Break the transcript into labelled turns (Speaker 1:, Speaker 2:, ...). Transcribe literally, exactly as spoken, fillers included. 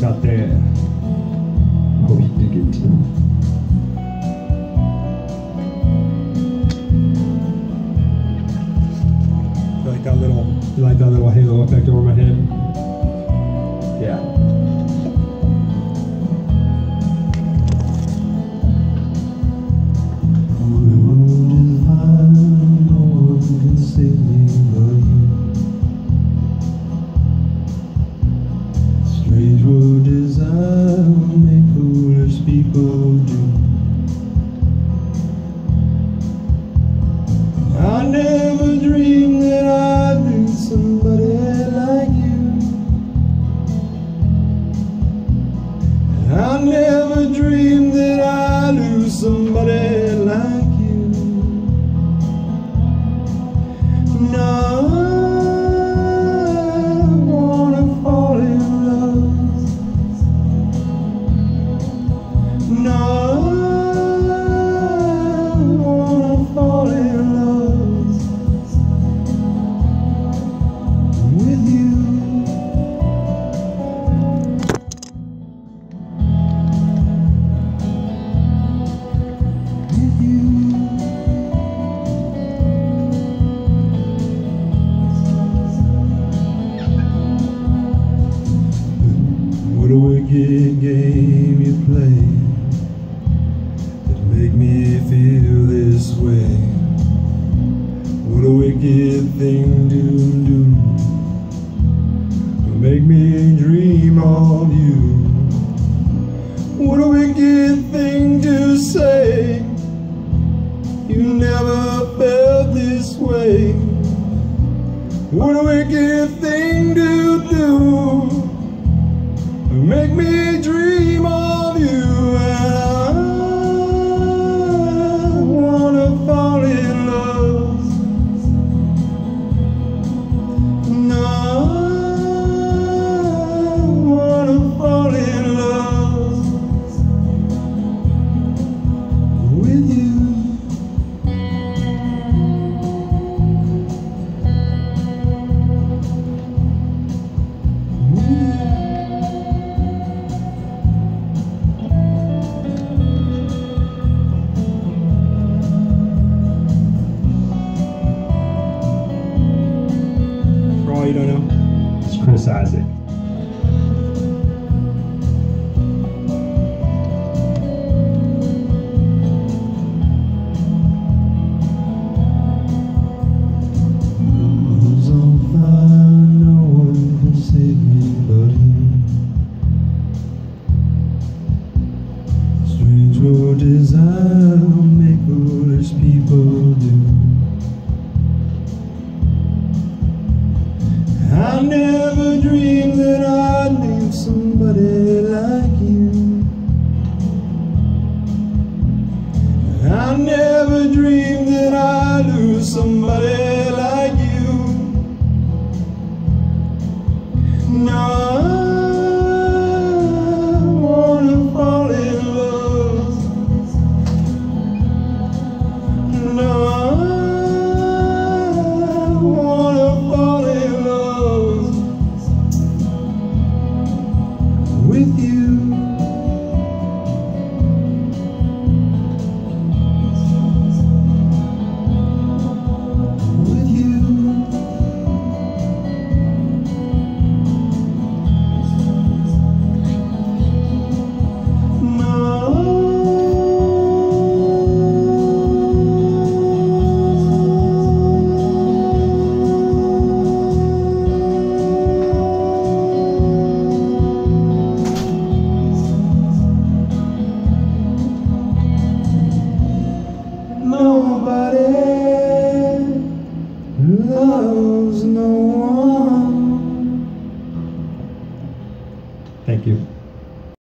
Speaker 1: out there. Hope you dig it too. You like that little, you like that little halo effect over my head? Yeah.
Speaker 2: Strange world desire make foolish people do. I never dreamed that I'd meet somebody like you. I never dreamed that I'd lose somebody like you. No. What a wicked game you play that make me feel this way. What a wicked thing to do to make me dream of you. What a wicked thing to say. You never felt this way. What a wicked thing to do. Make me dream of you, and I wanna fall in love. No, I wanna fall in love with you.
Speaker 1: You don't know? It's Chris Isaac.
Speaker 2: World's on fire, no one can save me but him. Strange world desire make foolish people do. I never dreamed that I'd meet somebody like you. I never dreamed that I'd lose somebody like you. No, I wanna fall in love. No, I wanna fall in love with you. With you. Nobody loves no